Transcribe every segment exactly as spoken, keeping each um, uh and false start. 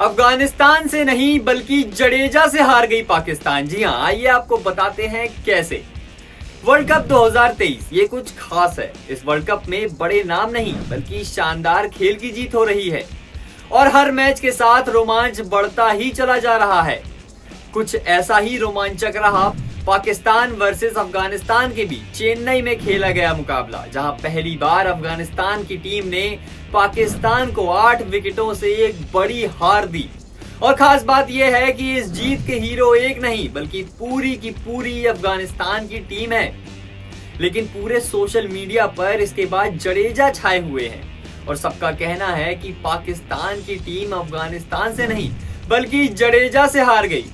अफगानिस्तान से नहीं बल्कि जडेजा से हार गई पाकिस्तान। जी हां, आइए आपको बताते हैं कैसे। वर्ल्ड कप दो हज़ार तेईस ये कुछ खास है। इस वर्ल्ड कप में बड़े नाम नहीं बल्कि शानदार खेल की जीत हो रही है और हर मैच के साथ रोमांच बढ़ता ही चला जा रहा है। कुछ ऐसा ही रोमांचक रहा पाकिस्तान वर्सेस अफगानिस्तान के बीच चेन्नई में खेला गया मुकाबला, जहां पहली बार अफगानिस्तान की टीम ने पाकिस्तान को आठ विकेटों से एक बड़ी हार दी। और खास बात यह है कि इस जीत के हीरो एक नहीं बल्कि पूरी की पूरी अफगानिस्तान की टीम है। लेकिन पूरे सोशल मीडिया पर इसके बाद जडेजा छाए हुए हैं और सबका कहना है कि पाकिस्तान की टीम अफगानिस्तान से नहीं बल्कि जडेजा से हार गई।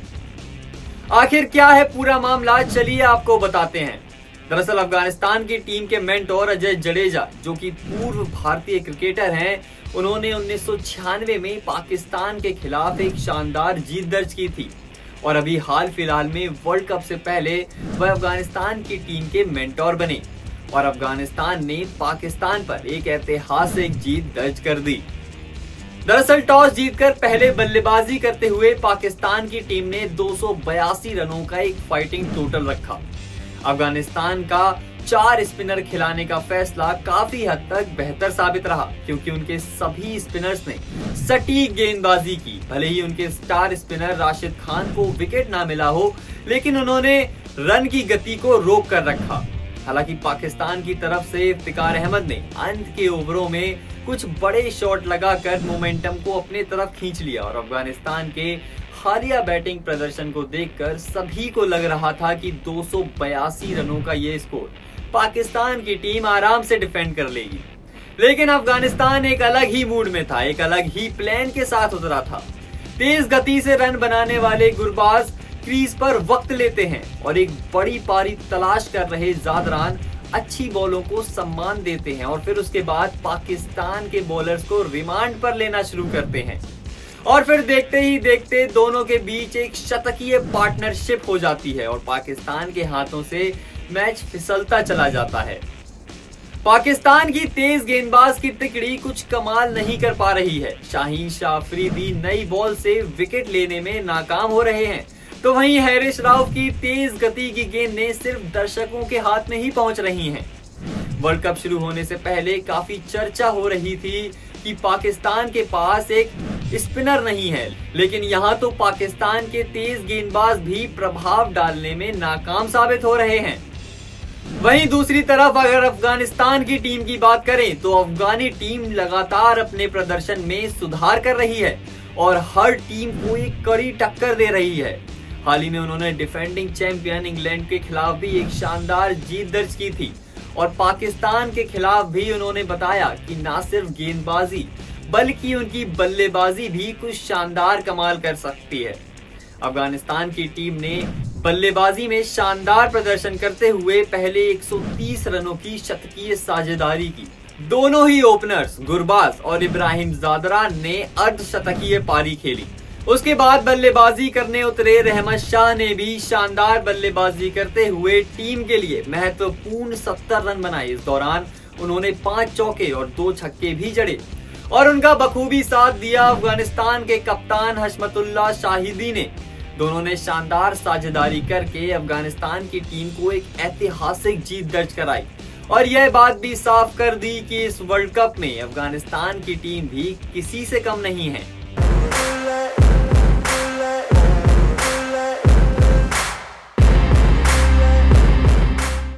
आखिर क्या है पूरा मामला, चलिए आपको बताते हैं। दरअसल अफगानिस्तान की टीम के मेंटोर अजय जडेजा, जो कि पूर्व भारतीय क्रिकेटर हैं, उन्होंने उन्नीस सौ छियानवे में पाकिस्तान के खिलाफ एक शानदार जीत दर्ज की थी और अभी हाल फिलहाल में वर्ल्ड कप से पहले वह अफगानिस्तान की टीम के मेंटोर बने और अफगानिस्तान ने पाकिस्तान पर एक ऐतिहासिक जीत दर्ज कर दी। दरअसल टॉस जीतकर पहले बल्लेबाजी करते हुए पाकिस्तान की टीम ने दो सौ बयासी रनों का एक फाइटिंग टोटल रखा। अफगानिस्तान का चार स्पिनर खिलाने का फैसला काफी हद तक बेहतर साबित रहा, क्योंकि उनके सभी स्पिनर्स ने सटीक गेंदबाजी की। भले ही उनके स्टार स्पिनर राशिद खान को विकेट ना मिला हो, लेकिन उन्होंने रन की गति को रोक कर रखा। हालांकि पाकिस्तान की तरफ से इफ्तिकार अहमद ने अंत के ओवरों में कुछ बड़े शॉट लगाकर मोमेंटम को अपने तरफ खींच लिया और अफगानिस्तान के हालिया बैटिंग प्रदर्शन को देखकर सभी को लग रहा था कि दो सौ बयासी रनों का ये स्कोर पाकिस्तान की टीम आराम से डिफेंड कर लेगी। लेकिन अफगानिस्तान एक अलग ही मूड में था, एक अलग ही प्लान के साथ उतरा था। तेज गति से रन बनाने वाले गुरबाज क्रीज पर वक्त लेते हैं और एक बड़ी पारी तलाश कर रहे जादरान अच्छी बॉलों को सम्मान देते हैं और फिर उसके बाद पाकिस्तान के बॉलर्स को रिमांड पर लेना शुरू करते हैं और फिर देखते ही देखते दोनों के बीच एक शतकीय पार्टनरशिप हो जाती है और पाकिस्तान के हाथों से मैच फिसलता चला जाता है। पाकिस्तान की तेज गेंदबाज की तिकड़ी कुछ कमाल नहीं कर पा रही है। शाहीन शाह अफरीदी नई बॉल से विकेट लेने में नाकाम हो रहे हैं, तो वहीं हैरिस राउफ की तेज गति की गेंदें सिर्फ दर्शकों के हाथ में ही पहुंच रही हैं। वर्ल्ड कप शुरू होने से पहले काफी चर्चा हो रही थी कि पाकिस्तान के पास एक स्पिनर नहीं है, लेकिन यहां तो पाकिस्तान के तेज गेंदबाज भी प्रभाव डालने में नाकाम साबित हो रहे हैं। वहीं दूसरी तरफ अगर अफगानिस्तान की टीम की बात करें तो अफगानी टीम लगातार अपने प्रदर्शन में सुधार कर रही है और हर टीम को एक कड़ी टक्कर दे रही है। हाल ही में उन्होंने डिफेंडिंग चैंपियन इंग्लैंड के खिलाफ भी एक शानदार जीत दर्ज की थी और पाकिस्तान के खिलाफ भी उन्होंने बताया कि न सिर्फ गेंदबाजी बल्कि उनकी बल्लेबाजी भी कुछ शानदार कमाल कर सकती है। अफगानिस्तान की टीम ने बल्लेबाजी में शानदार प्रदर्शन करते हुए पहले एक सौ तीस रनों की शतकीय साझेदारी की। दोनों ही ओपनर्स गुरबाज और इब्राहिम जादरान ने अर्धशतकीय पारी खेली। उसके बाद बल्लेबाजी करने उतरे रहमत शाह ने भी शानदार बल्लेबाजी करते हुए टीम के लिए महत्वपूर्ण सत्तर रन बनाए। इस दौरान उन्होंने पांच चौके और दो छक्के भी जड़े और उनका बखूबी साथ दिया अफगानिस्तान के कप्तान हशमतुल्लाह शाहिदी ने। दोनों ने शानदार साझेदारी करके अफगानिस्तान की टीम को एक ऐतिहासिक जीत दर्ज कराई और यह बात भी साफ कर दी कि इस वर्ल्ड कप में अफगानिस्तान की टीम भी किसी से कम नहीं है।